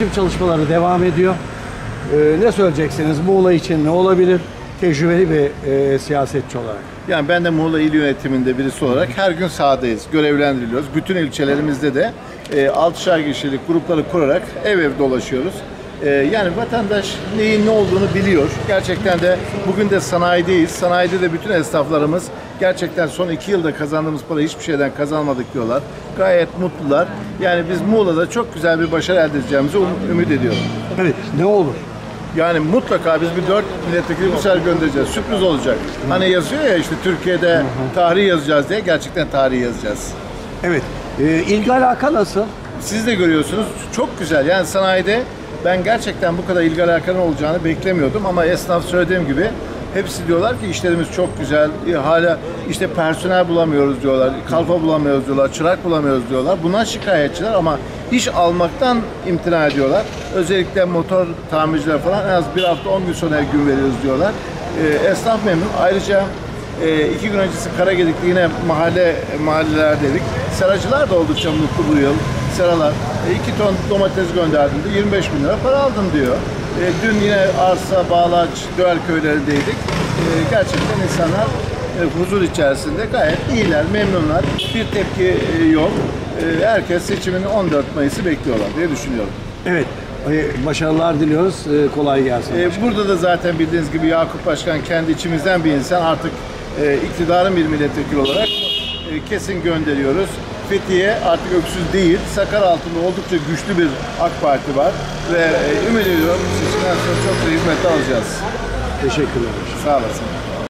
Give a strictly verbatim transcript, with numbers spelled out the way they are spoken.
Çalışmaları devam ediyor. Ee, ne söyleyeceksiniz? Muğla için ne olabilir? Tecrübeli bir e, siyasetçi olarak. Yani ben de Muğla İl Yönetiminde birisi olarak her gün sahadayız, görevlendiriliyoruz. Bütün ilçelerimizde de e, altışar kişilik grupları kurarak ev ev dolaşıyoruz. E, yani vatandaş neyin ne olduğunu biliyor. Gerçekten de bugün de sanayideyiz. Sanayide de bütün esnaflarımız gerçekten son iki yılda kazandığımız parayı hiçbir şeyden kazanmadık diyorlar. Gayet mutlular. Yani biz Muğla'da çok güzel bir başarı elde edeceğimizi um- ümit ediyorum. Evet, ne olur? Yani mutlaka biz bir dört milletvekili bu sefer göndereceğiz. Sürpriz olacak. Hani yazıyor ya işte Türkiye'de tarih yazacağız diye, gerçekten tarih yazacağız. Evet. Ee, ilgi alaka nasıl? Siz de görüyorsunuz, çok güzel. Yani sanayide ben gerçekten bu kadar ilgi alakanın olacağını beklemiyordum ama esnaf söylediğim gibi hepsi diyorlar ki işlerimiz çok güzel. Hala işte personel bulamıyoruz diyorlar, kalfa bulamıyoruz diyorlar, çırak bulamıyoruz diyorlar. Bundan şikayetçiler ama iş almaktan imtina ediyorlar. Özellikle motor tamirciler falan en az bir hafta on gün sonra gün veriyoruz diyorlar. Ee, esnaf memnun. Ayrıca e, iki gün öncesi Karagedik'te yine mahalle mahallelerdeydik. Seracılar da oldukça mutlu bu yıl. Seralar e, iki ton domates gönderdim de yirmi beş bin lira para aldım diyor. E, dün yine Arsa, Bağlaç, Döğel köylerindeydik. E, gerçekten insanlar e, huzur içerisinde gayet iyiler, memnunlar. Bir tepki e, yok. E, herkes seçimin on dört Mayıs'ı bekliyorlar diye düşünüyorum. Evet. Ee, başarılar diliyoruz. Ee, kolay gelsin. E, burada da zaten bildiğiniz gibi Yakup Başkan kendi içimizden bir insan. Artık e, iktidarın bir milletvekili olarak e, kesin gönderiyoruz. Fethiye artık öksüz değil. Sakaraltı'nda oldukça güçlü bir AK Parti var. Ve e, ümit ediyorum seçimden sonra çok da hizmet alacağız. Teşekkürler. Sağ olasın.